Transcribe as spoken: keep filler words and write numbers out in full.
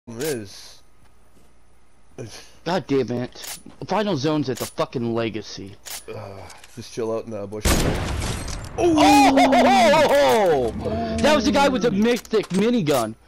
is. God damn it. Final zone's at the fucking legacy. Uh, just chill out in the bush. Oh! Oh! That was the guy with the mythic minigun.